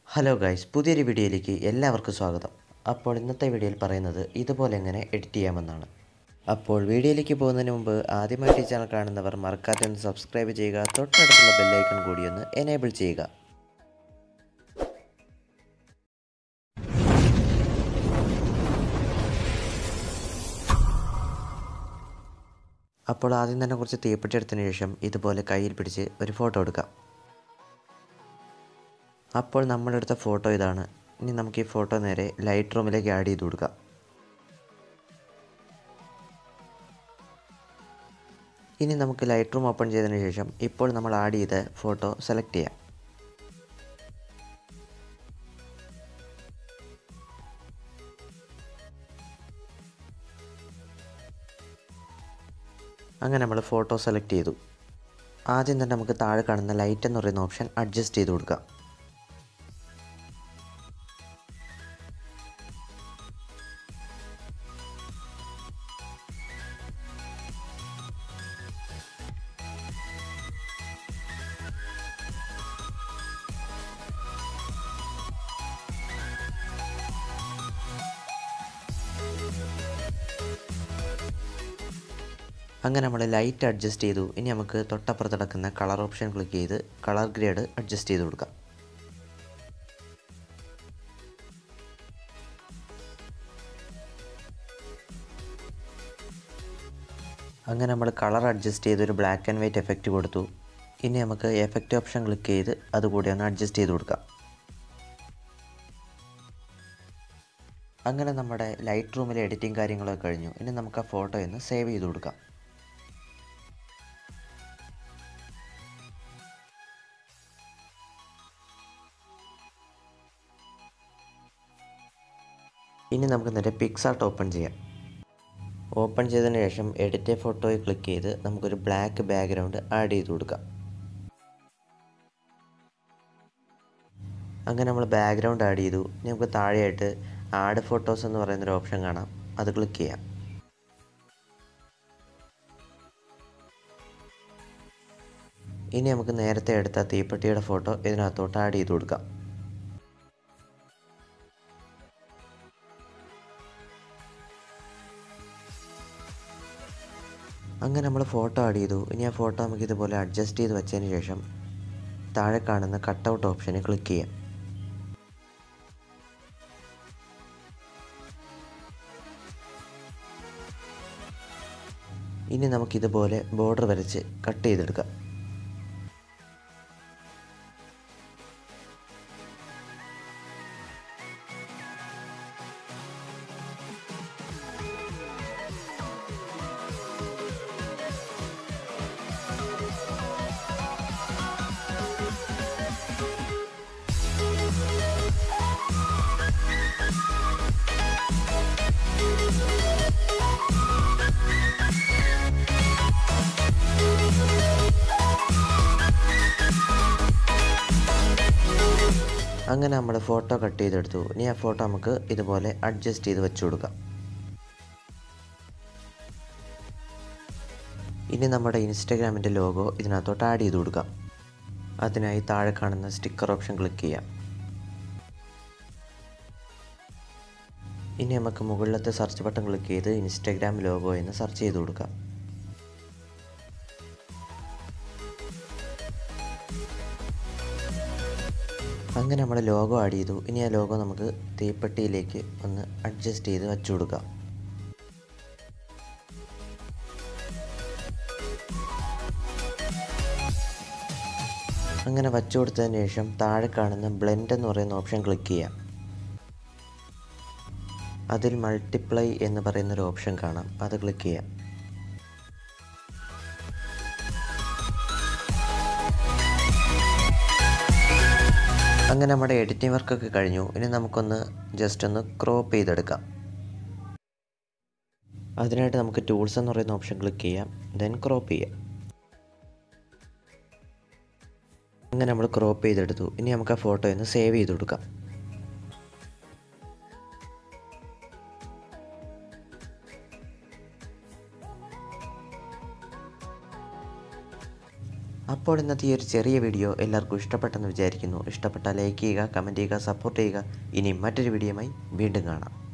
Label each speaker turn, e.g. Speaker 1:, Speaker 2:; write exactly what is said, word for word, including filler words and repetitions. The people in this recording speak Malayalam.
Speaker 1: ഹലോ ഗൈസ്, പുതിയൊരു വീഡിയോയിലേക്ക് എല്ലാവർക്കും സ്വാഗതം. അപ്പോൾ ഇന്നത്തെ വീഡിയോയിൽ പറയുന്നത് ഇതുപോലെ എങ്ങനെ എഡിറ്റ് ചെയ്യാമെന്നാണ്. അപ്പോൾ വീഡിയോയിലേക്ക് പോകുന്നതിന് മുമ്പ് ആദ്യമായിട്ട് ഈ ചാനൽ കാണുന്നവർ മറക്കാതെ ഒന്ന് സബ്സ്ക്രൈബ് ചെയ്യുക, തൊട്ടടുത്തുള്ള ബെല്ലൈക്കൺ കൂടി ഒന്ന് എനേബിൾ ചെയ്യുക. അപ്പോൾ ആദ്യം തന്നെ കുറച്ച് തീപ്പെട്ടി എടുത്തതിന് ശേഷം ഇതുപോലെ കയ്യിൽ പിടിച്ച് ഒരു ഫോട്ടോ എടുക്കാം. അപ്പോൾ നമ്മളെടുത്ത ഫോട്ടോ ഇതാണ്. ഇനി നമുക്ക് ഈ ഫോട്ടോ നേരെ ലൈറ്റ് റൂമിലേക്ക് ആഡ് ചെയ്ത് കൊടുക്കാം. ഇനി നമുക്ക് ലൈറ്റ് റൂം ഓപ്പൺ ചെയ്തതിന് ശേഷം ഇപ്പോൾ നമ്മൾ ആഡ് ചെയ്ത ഫോട്ടോ സെലക്ട് ചെയ്യാം. അങ്ങനെ നമ്മൾ ഫോട്ടോ സെലക്ട് ചെയ്തു. ആദ്യം തന്നെ നമുക്ക് താഴെ കാണുന്ന ലൈറ്റ് എന്ന് പറയുന്ന ഓപ്ഷൻ അഡ്ജസ്റ്റ് ചെയ്ത് കൊടുക്കാം. അങ്ങനെ നമ്മൾ ലൈറ്റ് അഡ്ജസ്റ്റ് ചെയ്തു. ഇനി നമുക്ക് തൊട്ടപ്പുറത്ത് കിടക്കുന്ന കളർ ഓപ്ഷൻ ക്ലിക്ക് ചെയ്ത് കളർ ഗ്രേഡ് അഡ്ജസ്റ്റ് ചെയ്ത് കൊടുക്കാം. അങ്ങനെ നമ്മൾ കളർ അഡ്ജസ്റ്റ് ചെയ്ത് ഒരു ബ്ലാക്ക് ആൻഡ് വൈറ്റ് എഫക്റ്റ് കൊടുത്തു. ഇനി നമുക്ക് എഫക്റ്റ് ഓപ്ഷൻ ക്ലിക്ക് ചെയ്ത് അതുകൂടി ഒന്ന് അഡ്ജസ്റ്റ് ചെയ്ത് കൊടുക്കാം. അങ്ങനെ നമ്മുടെ ലൈറ്റ് റൂമിലെ എഡിറ്റിംഗ് കാര്യങ്ങളൊക്കെ കഴിഞ്ഞു. ഇനി നമുക്ക് ആ ഫോട്ടോ ഒന്ന് സേവ് ചെയ്ത് കൊടുക്കാം. ഇനി നമുക്ക് നേരെ പിക്സാർട്ട് ഓപ്പൺ ചെയ്യാം. ഓപ്പൺ ചെയ്തതിന് ശേഷം എഡിറ്റ് ഫോട്ടോയിൽ ക്ലിക്ക് ചെയ്ത് നമുക്കൊരു ബ്ലാക്ക് ബാക്ക്ഗ്രൗണ്ട് ആഡ് ചെയ്ത് കൊടുക്കാം. അങ്ങനെ നമ്മൾ ബാക്ക്ഗ്രൗണ്ട് ആഡ് ചെയ്തു. ഇനി നമുക്ക് താഴെയായിട്ട് ആഡ് ഫോട്ടോസ് എന്ന് പറയുന്നൊരു ഓപ്ഷൻ കാണാം, അത് ക്ലിക്ക് ചെയ്യാം. ഇനി നമുക്ക് നേരത്തെ എടുത്ത തീപ്പെട്ടിയുടെ ഫോട്ടോ ഇതിനകത്തോട്ട് ആഡ് ചെയ്ത് കൊടുക്കാം. അങ്ങനെ നമ്മൾ ഫോട്ടോ ആഡ് ചെയ്തു. ഇനി ആ ഫോട്ടോ നമുക്ക് ഇതുപോലെ അഡ്ജസ്റ്റ് ചെയ്ത് വെച്ചതിന് ശേഷം താഴെ കാണുന്ന കട്ടൗട്ട് ഓപ്ഷന് ക്ലിക്ക് ചെയ്യാം. ഇനി നമുക്കിതുപോലെ ബോർഡർ വരച്ച് കട്ട് ചെയ്തെടുക്കാം. അങ്ങനെ നമ്മൾ ഫോട്ടോ കട്ട് ചെയ്തെടുത്തു. ഇനി ആ ഫോട്ടോ നമുക്ക് ഇതുപോലെ അഡ്ജസ്റ്റ് ചെയ്ത് വെച്ച് കൊടുക്കാം. ഇനി നമ്മുടെ ഇൻസ്റ്റാഗ്രാമിൻ്റെ ലോഗോ ഇതിനകത്തോട്ട് ആഡ് ചെയ്ത് കൊടുക്കാം. അതിനായി താഴെ കാണുന്ന സ്റ്റിക്കർ ഓപ്ഷൻ ക്ലിക്ക് ചെയ്യാം. ഇനി നമുക്ക് മുകളിലത്തെ സെർച്ച് ബട്ടൺ ക്ലിക്ക് ചെയ്ത് ഇൻസ്റ്റാഗ്രാം ലോഗോ എന്ന് സെർച്ച് ചെയ്ത് കൊടുക്കാം. അങ്ങനെ നമ്മൾ ലോഗോ ആഡ് ചെയ്തു. ഇനി ആ ലോഗോ നമുക്ക് തീപ്പെട്ടിയിലേക്ക് ഒന്ന് അഡ്ജസ്റ്റ് ചെയ്ത് വെച്ചു കൊടുക്കാം. അങ്ങനെ വച്ചു കൊടുത്തതിന് ശേഷം താഴെ കാണുന്ന ബ്ലെൻഡ് എന്ന് പറയുന്ന ഓപ്ഷൻ ക്ലിക്ക് ചെയ്യാം. അതിൽ മൾട്ടിപ്ലൈ എന്ന് പറയുന്നൊരു ഓപ്ഷൻ കാണാം, അത് ക്ലിക്ക് ചെയ്യാം. അങ്ങനെ നമ്മുടെ എഡിറ്റിംഗ് വർക്കൊക്കെ കഴിഞ്ഞു. ഇനി നമുക്കൊന്ന് ജസ്റ്റ് ഒന്ന് ക്രോപ്പ് ചെയ്തെടുക്കാം. അതിനായിട്ട് നമുക്ക് ടൂൾസ് എന്ന് പറയുന്ന ഓപ്ഷൻ ക്ലിക്ക് ചെയ്യാം, ദെൻ ക്രോപ്പ് ചെയ്യാം. അങ്ങനെ നമ്മൾ ക്രോപ്പ് ചെയ്തെടുത്തു. ഇനി നമുക്ക് ആ ഫോട്ടോ ഒന്ന് സേവ് ചെയ്ത് കൊടുക്കാം. അപ്പോൾ അപ്പോൾ ഇന്നത്തെ ഈ ഒരു ചെറിയ വീഡിയോ എല്ലാവർക്കും ഇഷ്ടപ്പെട്ടെന്ന് വിചാരിക്കുന്നു. ഇഷ്ടപ്പെട്ടാൽ ലൈക്ക് ചെയ്യുക, കമൻറ്റ് ചെയ്യുക, സപ്പോർട്ട് ചെയ്യുക. ഇനി മറ്റൊരു വീഡിയോയുമായി വീണ്ടും കാണാം.